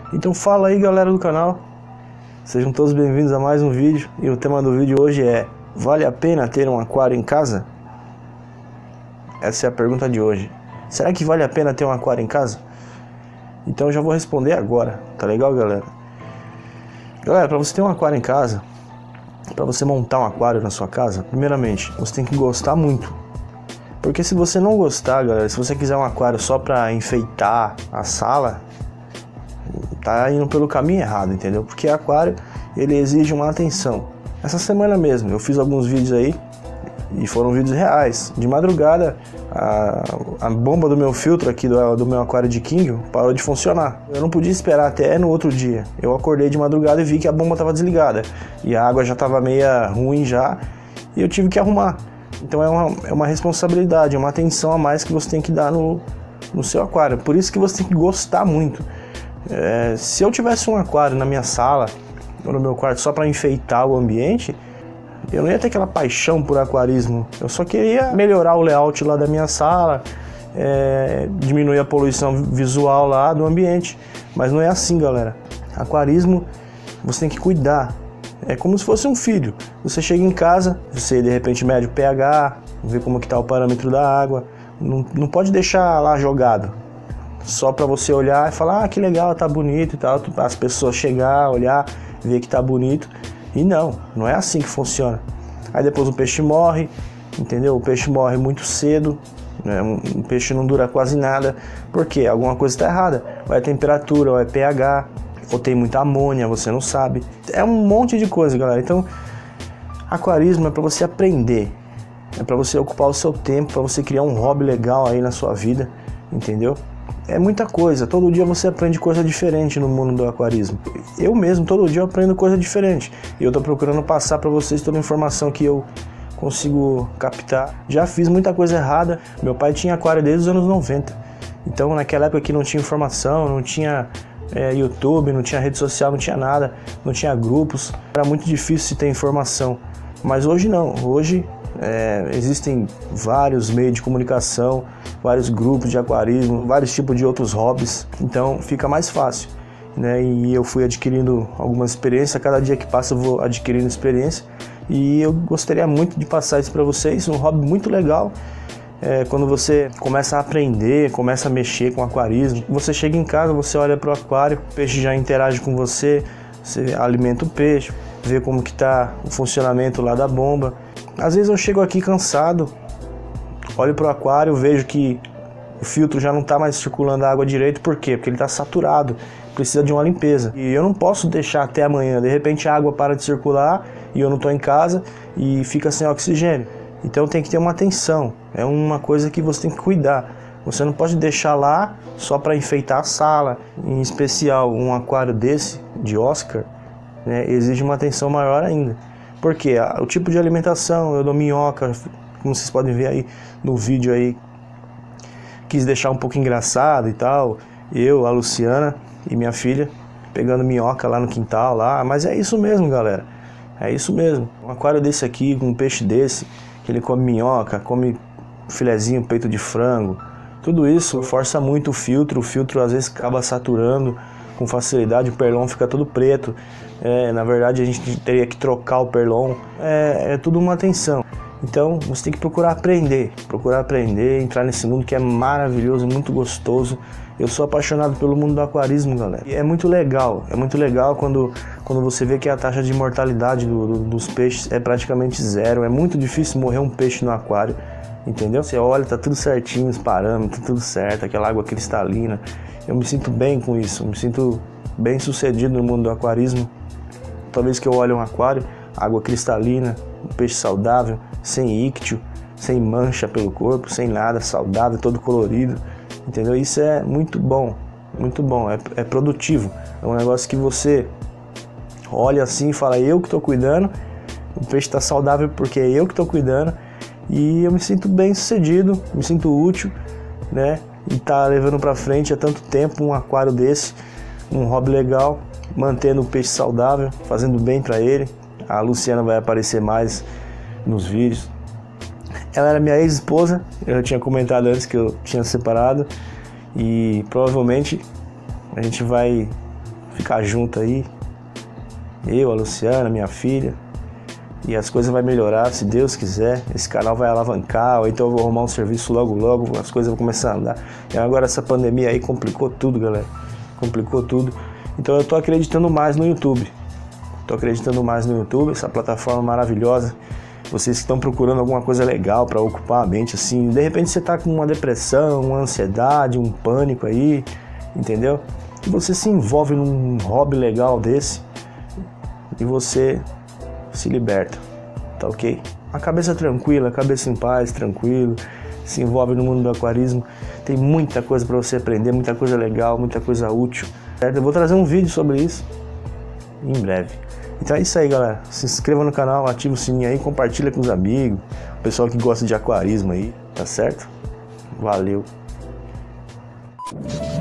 Então fala aí, galera do canal, sejam todos bem-vindos a mais um vídeo. E o tema do vídeo hoje é: vale a pena ter um aquário em casa? Essa é a pergunta de hoje. Será que vale a pena ter um aquário em casa? Então eu já vou responder agora, tá legal, galera? Galera, para você ter um aquário em casa, para você montar um aquário na sua casa, primeiramente, você tem que gostar muito. Porque se você não gostar, galera, se você quiser um aquário só para enfeitar a sala, tá indo pelo caminho errado, entendeu? Porque aquário, ele exige uma atenção. Essa semana mesmo, eu fiz alguns vídeos aí, e foram vídeos reais. De madrugada, a bomba do meu filtro aqui do meu aquário de King parou de funcionar. Eu não podia esperar até no outro dia. Eu acordei de madrugada e vi que a bomba estava desligada. E a água já estava meia ruim já, e eu tive que arrumar. Então é uma responsabilidade, é uma atenção a mais que você tem que dar no seu aquário. Por isso que você tem que gostar muito. Se eu tivesse um aquário na minha sala ou no meu quarto só para enfeitar o ambiente, eu não ia ter aquela paixão por aquarismo. Eu só queria melhorar o layout lá da minha sala, diminuir a poluição visual lá do ambiente. Mas não é assim, galera. Aquarismo você tem que cuidar. É como se fosse um filho. Você chega em casa, você de repente mede o pH, vê como que tá o parâmetro da água. Não pode deixar lá jogado, só para você olhar e falar: ah, que legal, tá bonito e tal. As pessoas chegar, olhar, ver que tá bonito. E não é assim que funciona. Aí depois o peixe morre, entendeu? O peixe morre muito cedo, né? O peixe não dura quase nada. Por quê? Alguma coisa está errada. Ou é temperatura, ou é pH, ou tem muita amônia, você não sabe. É um monte de coisa, galera. Então, aquarismo é para você aprender. É para você ocupar o seu tempo, para você criar um hobby legal aí na sua vida, entendeu? É muita coisa, todo dia você aprende coisa diferente no mundo do aquarismo. Eu mesmo, todo dia eu aprendo coisa diferente. E eu tô procurando passar para vocês toda a informação que eu consigo captar. Já fiz muita coisa errada. Meu pai tinha aquário desde os anos 90. Então naquela época que não tinha informação, não tinha YouTube, não tinha rede social, não tinha nada, não tinha grupos. Era muito difícil de ter informação. Mas hoje não, hoje existem vários meios de comunicação, vários grupos de aquarismo, vários tipos de outros hobbies, então fica mais fácil, né? E eu fui adquirindo algumas experiências, cada dia que passa eu vou adquirindo experiência, e eu gostaria muito de passar isso para vocês, um hobby muito legal. Quando você começa a aprender, começa a mexer com aquarismo, você chega em casa, você olha para o aquário, o peixe já interage com você, você alimenta o peixe, vê como que está o funcionamento lá da bomba. Às vezes eu chego aqui cansado, olho para o aquário, vejo que o filtro já não está mais circulando a água direito. Por quê? Porque ele está saturado, precisa de uma limpeza. E eu não posso deixar até amanhã, de repente a água para de circular e eu não estou em casa e fica sem oxigênio. Então tem que ter uma atenção, é uma coisa que você tem que cuidar. Você não pode deixar lá só para enfeitar a sala. Em especial um aquário desse, de Oscar, né, exige uma atenção maior ainda. Porque o tipo de alimentação, eu dou minhoca, como vocês podem ver aí no vídeo aí, quis deixar um pouco engraçado e tal, eu, a Luciana e minha filha pegando minhoca lá no quintal lá, mas é isso mesmo, galera, é isso mesmo. Um aquário desse aqui, com um peixe desse, que ele come minhoca, come filezinho, peito de frango, tudo isso força muito o filtro às vezes acaba saturando com facilidade, o perlon fica todo preto. Na verdade a gente teria que trocar o perlon. É tudo uma atenção. Então você tem que procurar aprender, entrar nesse mundo que é maravilhoso, muito gostoso. Eu sou apaixonado pelo mundo do aquarismo, galera. E é muito legal quando você vê que a taxa de mortalidade dos peixes é praticamente zero. É muito difícil morrer um peixe no aquário, entendeu? Você olha, tá tudo certinho, os parâmetros, tudo certo, aquela água cristalina. Eu me sinto bem com isso, eu me sinto bem sucedido no mundo do aquarismo. Toda vez que eu olho um aquário, água cristalina, um peixe saudável, sem íctio, sem mancha pelo corpo, sem nada, saudável, todo colorido, entendeu? Isso é muito bom, é produtivo. É um negócio que você olha assim e fala: eu que estou cuidando, o peixe está saudável porque é eu que estou cuidando, e eu me sinto bem sucedido, me sinto útil, né? E tá levando para frente há tanto tempo um aquário desse, um hobby legal, mantendo o peixe saudável, fazendo bem para ele. A Luciana vai aparecer mais nos vídeos. Ela era minha ex-esposa, eu tinha comentado antes que eu tinha separado, e provavelmente a gente vai ficar junto aí. Eu, a Luciana, minha filha. E as coisas vão melhorar, se Deus quiser. Esse canal vai alavancar, ou então eu vou arrumar um serviço logo, as coisas vão começar a andar. E agora essa pandemia aí complicou tudo, galera. Complicou tudo. Então eu tô acreditando mais no YouTube. Essa plataforma maravilhosa. Vocês que estão procurando alguma coisa legal para ocupar a mente, assim. De repente você tá com uma depressão, uma ansiedade, um pânico aí, entendeu? E você se envolve num hobby legal desse e você se liberta, tá ok? A cabeça tranquila, a cabeça em paz, tranquilo, se envolve no mundo do aquarismo. Tem muita coisa para você aprender, muita coisa legal, muita coisa útil, certo? Eu vou trazer um vídeo sobre isso em breve. Então é isso aí, galera. Se inscreva no canal, ativa o sininho aí, compartilha com os amigos, o pessoal que gosta de aquarismo aí, tá certo? Valeu!